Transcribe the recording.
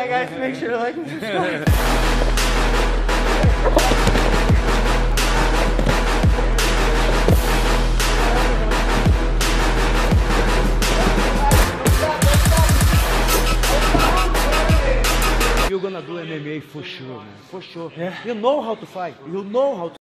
Alright guys, make sure to like and subscribe. You're gonna do MMA for sure, man. For sure. Yeah. You know how to fight. You know how to